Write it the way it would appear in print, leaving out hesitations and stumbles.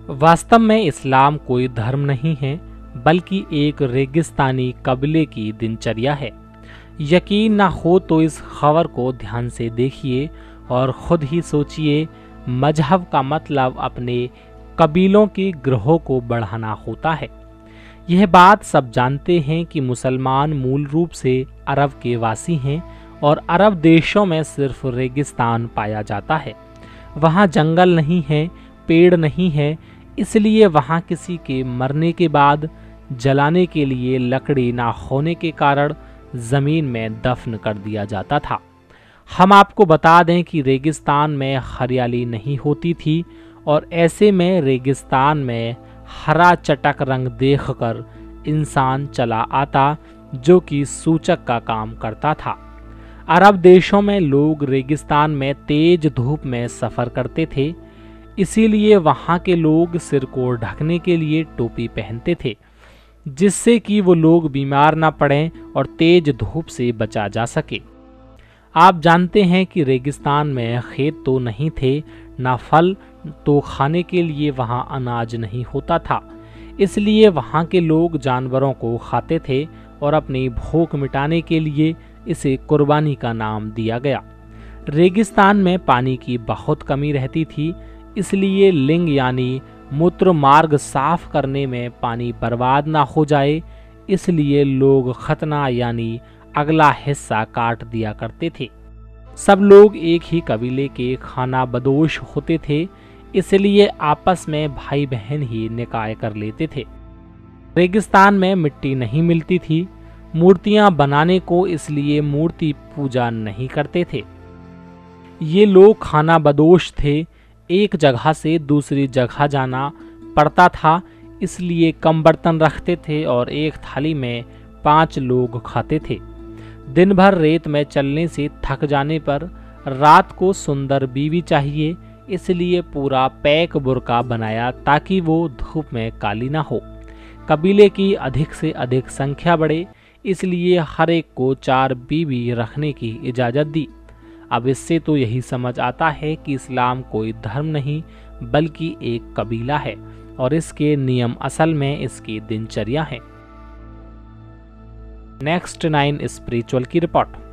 वास्तव में इस्लाम कोई धर्म नहीं है, बल्कि एक रेगिस्तानी कबीले की दिनचर्या है। यकीन ना हो तो इस खबर को ध्यान से देखिए और खुद ही सोचिए। मजहब का मतलब अपने कबीलों के ग्रहों को बढ़ाना होता है। यह बात सब जानते हैं कि मुसलमान मूल रूप से अरब के वासी हैं और अरब देशों में सिर्फ रेगिस्तान पाया जाता है। वहाँ जंगल नहीं है, पेड़ नहीं है, इसलिए वहाँ किसी के मरने के बाद जलाने के लिए लकड़ी ना होने के कारण ज़मीन में दफन कर दिया जाता था। हम आपको बता दें कि रेगिस्तान में हरियाली नहीं होती थी और ऐसे में रेगिस्तान में हरा चटक रंग देखकर इंसान चला आता, जो कि सूचक का काम करता था। अरब देशों में लोग रेगिस्तान में तेज धूप में सफ़र करते थे, इसीलिए वहाँ के लोग सिर को ढकने के लिए टोपी पहनते थे, जिससे कि वो लोग बीमार ना पड़ें और तेज धूप से बचा जा सके। आप जानते हैं कि रेगिस्तान में खेत तो नहीं थे, ना फल, तो खाने के लिए वहाँ अनाज नहीं होता था, इसलिए वहाँ के लोग जानवरों को खाते थे और अपनी भूख मिटाने के लिए इसे कुर्बानी का नाम दिया गया। रेगिस्तान में पानी की बहुत कमी रहती थी, इसलिए लिंग यानी मूत्र मार्ग साफ करने में पानी बर्बाद ना हो जाए, इसलिए लोग खतना यानी अगला हिस्सा काट दिया करते थे। सब लोग एक ही कबीले के खाना बदोश होते थे, इसलिए आपस में भाई बहन ही निकाय कर लेते थे। रेगिस्तान में मिट्टी नहीं मिलती थी मूर्तियां बनाने को, इसलिए मूर्ति पूजा नहीं करते थे। ये लोग खाना बदोश थे, एक जगह से दूसरी जगह जाना पड़ता था, इसलिए कम बर्तन रखते थे और एक थाली में 5 लोग खाते थे। दिन भर रेत में चलने से थक जाने पर रात को सुंदर बीवी चाहिए, इसलिए पूरा पैक बुर्का बनाया ताकि वो धूप में काली ना हो। कबीले की अधिक से अधिक संख्या बढ़े, इसलिए हर एक को 4 बीवी रखने की इजाज़त दी। अब इससे तो यही समझ आता है कि इस्लाम कोई धर्म नहीं, बल्कि एक कबीला है और इसके नियम असल में इसकी दिनचर्या है। नेक्स्ट 9 स्पिरिचुअल की रिपोर्ट।